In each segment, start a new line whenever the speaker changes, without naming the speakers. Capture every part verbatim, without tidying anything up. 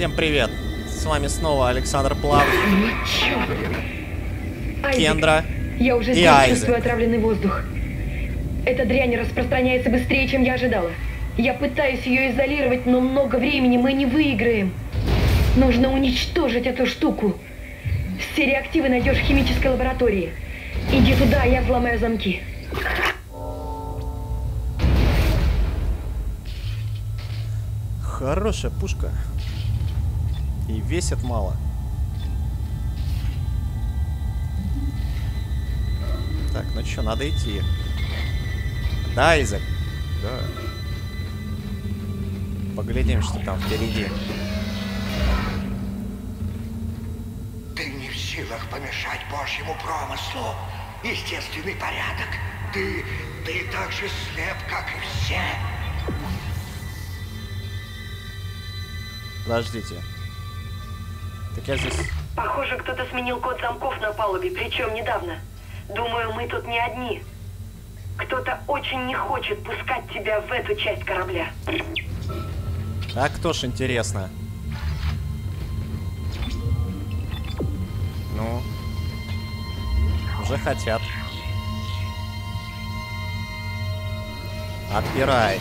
Всем привет! С вами снова Александр Плав, Кендра
Я уже
и
здесь
Айзек.
чувствую отравленный воздух. Эта дрянь распространяется быстрее, чем я ожидала. Я пытаюсь ее изолировать, но много времени мы не выиграем. Нужно уничтожить эту штуку. Все реактивы найдешь в химической лаборатории. Иди туда, я взломаю замки.
Хорошая пушка. И весит мало. Так, ну что, надо идти. Да, Айзек? Да. Поглядим, что там впереди.
Ты не в силах помешать Божьему промыслу. Естественный порядок. Ты, ты так же слеп, как и все.
Подождите. Так я здесь...
Похоже, кто-то сменил код замков на палубе, причем недавно. Думаю, мы тут не одни. Кто-то очень не хочет пускать тебя в эту часть корабля.
А кто ж, интересно? Ну, уже хотят. Отпирай.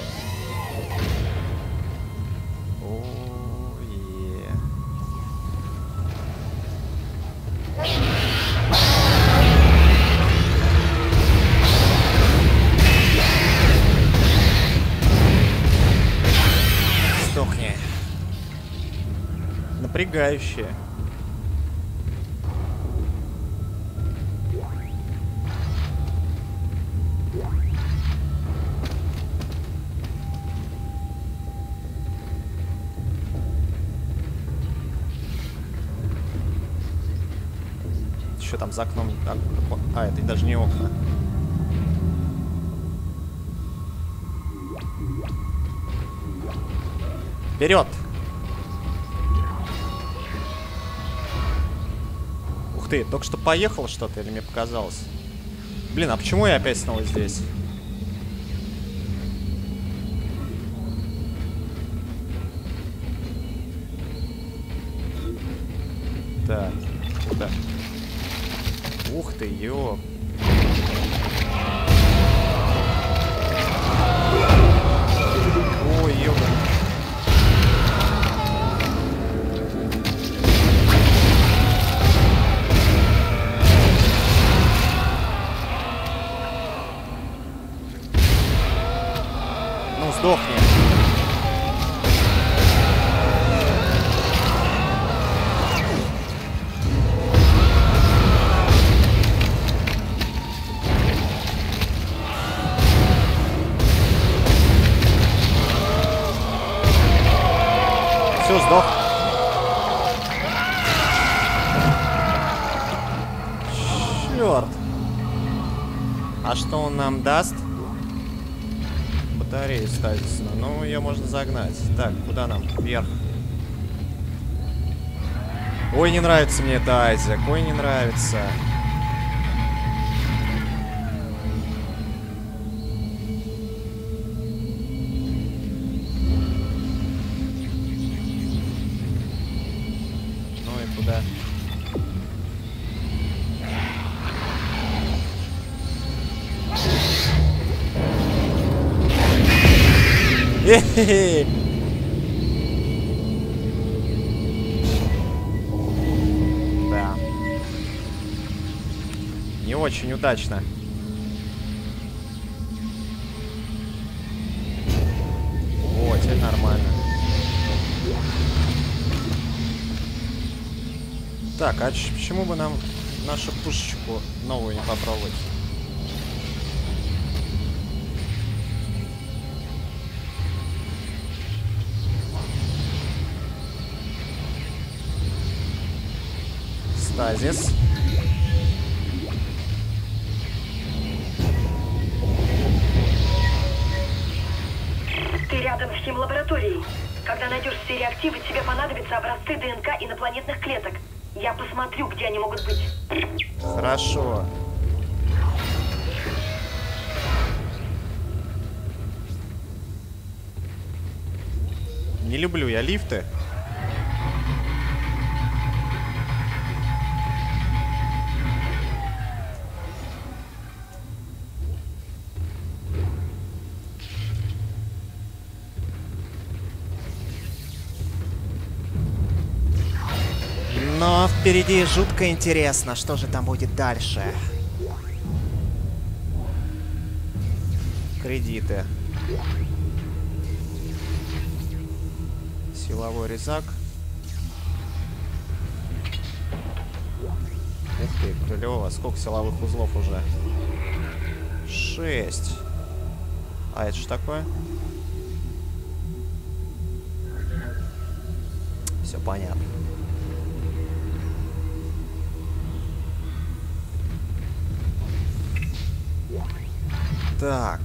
О-е. Сдохни. Напрягающее. Что там за окном? А, это даже не окна. Вперед! Ух ты, только что поехал что-то, или мне показалось? Блин, а почему я опять снова здесь? Так, куда? Ух ты, ёп. Ой, ёп. Ну, сдохни. Все, сдох. Черт. А что он нам даст? Батарея стазисна. Ну, ее можно загнать. Так, куда нам? Вверх. Ой, не нравится мне это, Айзек. Ой, не нравится. Ну и куда? Хе-хе-хе. Да. Не очень удачно. О, теперь нормально. Так, а ч- почему бы нам нашу пушечку новую не попробовать? Стазис.
Ты рядом с химлабораторией. Когда найдешь все реактивы, тебе понадобятся образцы ДНК инопланетных клеток. Я посмотрю, где они могут быть.
Хорошо. Не люблю я лифты. Но впереди жутко интересно, что же там будет дальше. Кредиты. Силовой резак. Ух ты, клево. Сколько силовых узлов уже? Шесть. А это что такое? Все понятно. Так.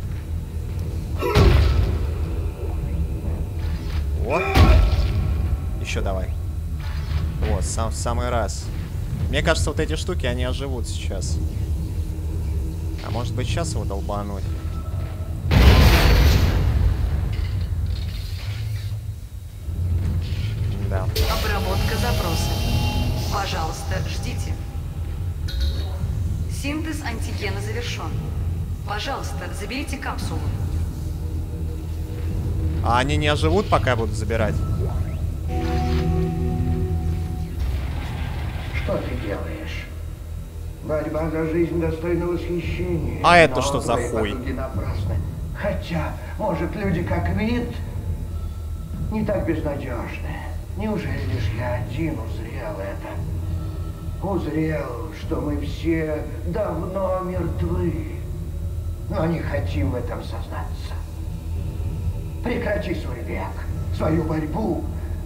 Вот. Еще давай. Вот, сам, в самый раз. Мне кажется, вот эти штуки, они оживут сейчас. А может быть, сейчас его долбануть? Да.
Обработка запроса. Пожалуйста, ждите. Синтез антигена завершен. Пожалуйста, заберите капсулу.
А они не оживут, пока я буду забирать?
Что ты делаешь? Борьба за жизнь достойна восхищения.
А это
Но
что за
твои
хуй?
потуги напрасны. Хотя, может, люди как вид не так безнадежны. Неужели лишь я один узрел это? Узрел, что мы все давно мертвы, но не хотим в этом сознаться. Прекрати свой бег, свою борьбу.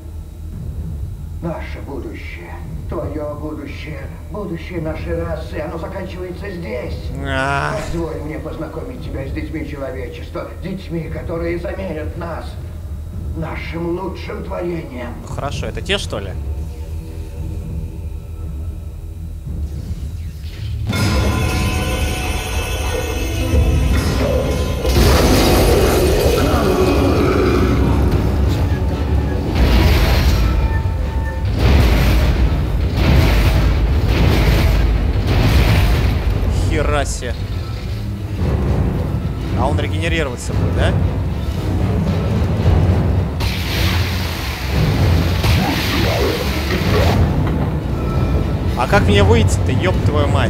Наше будущее, твое будущее, будущее нашей расы, оно заканчивается здесь.
А.
Позволь мне познакомить тебя с детьми человечества, детьми, которые заменят нас, нашим лучшим творением.
Хорошо, это те, что ли? Херасе. А он регенерироваться будет, да? А как мне выйти-то, ёб твою мать?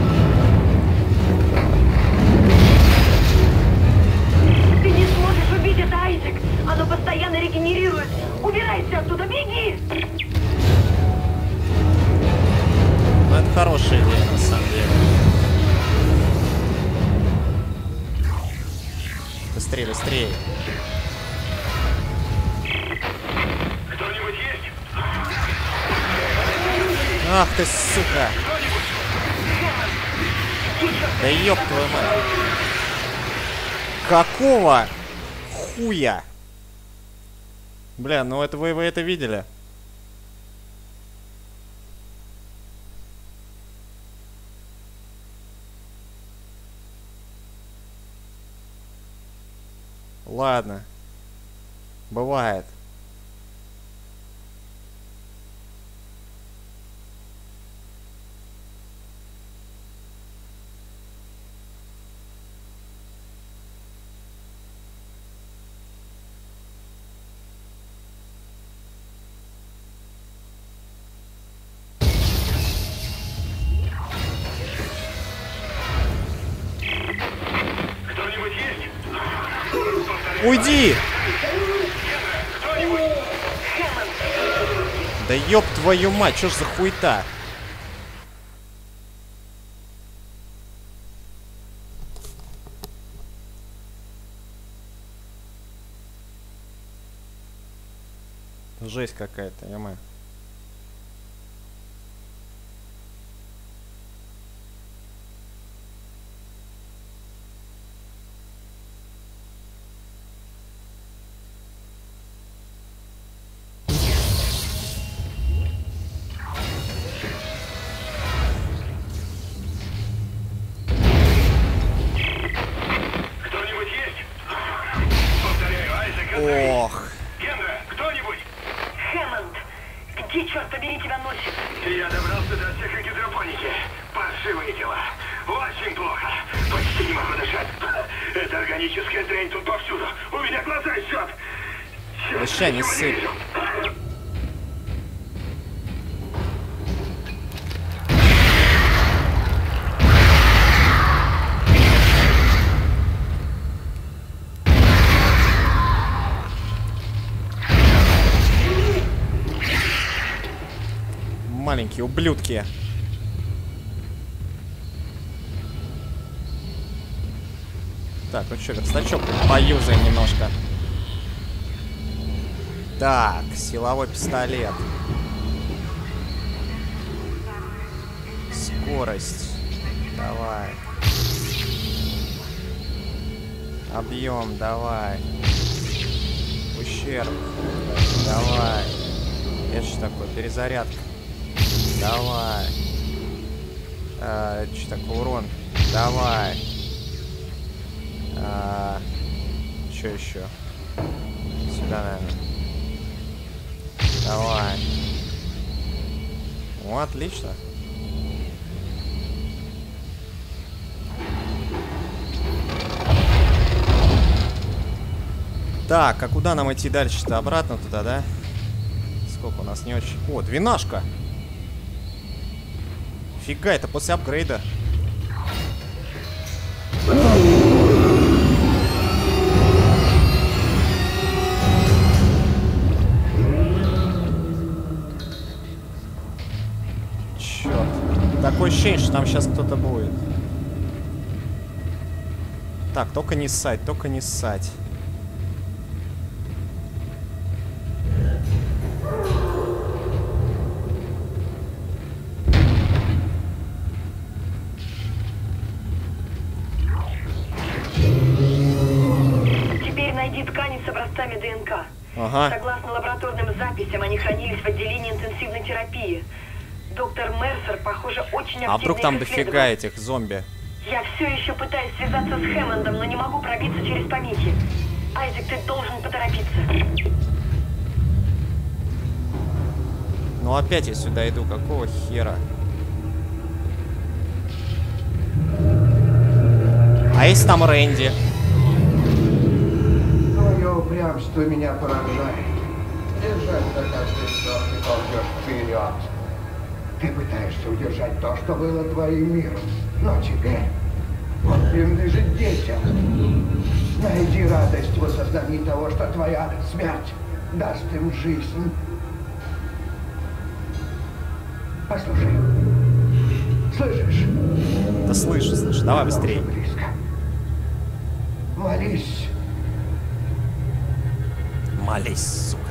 Ты не сможешь убить это, Айзек! Оно постоянно регенерирует! Убирайся оттуда, беги!
Ну, это хорошая идея, на самом деле. Быстрее, быстрее.
Кто-нибудь есть?
Ах ты, сука! Да ёб твою мать! Какого хуя? Бля, ну это вы, вы это видели? Ладно. Бывает.
Кто-нибудь есть?
Уйди! Да ёб твою мать, чё ж за хуйта? Жесть какая-то, я-маю.
Кто-нибудь есть? Повторяю, Айзек,
Ох.
Генра, кто-нибудь?
Хэммонд! Где, черт побери, тебя носит?
Я добрался до всех гидропоники. Паршивые дела. Очень плохо. Почти не могу дышать. Эта органическая дрянь тут повсюду. У меня глаза жжет.
Да ща не сыпь. маленькие ублюдки. Так, ну что, верстачок поюзаем немножко. Так, силовой пистолет. Скорость. Давай. Объем, давай. Ущерб. Давай. Это что такое? Перезарядка. Давай. А, это что такое? Урон. Давай. А, что еще? Сюда, наверное. Давай. О, отлично. Так, а куда нам идти дальше-то? Обратно туда, да? Сколько у нас не очень... О, двенашка! Фига, это после апгрейда. Черт. Такое ощущение, что там сейчас кто-то будет. Так, только не ссать, только не ссать.
Ткани с образцами ДНК.
Ага.
Согласно лабораторным записям, они хранились в отделении интенсивной терапии. Доктор Мерсер, похоже, очень активно.
А вдруг там
их
дофига
исследовал.
этих зомби?
Я все еще пытаюсь связаться с Хэммондом, но не могу пробиться через помехи. Айзек, ты должен поторопиться.
Ну опять я сюда иду, какого хера? А если там Рэнди?
Твое упрямство меня поражает. Держать за каждый вздох и ползешь вперед. Ты пытаешься удержать то, что было твоим миром. Но теперь он принадлежит детям. Найди радость в осознании того, что твоя смерть даст им жизнь. Послушай. Слышишь?
Да слышу, слышу. Давай
Она
быстрее.
уже близко. Молись.
Молись, сука.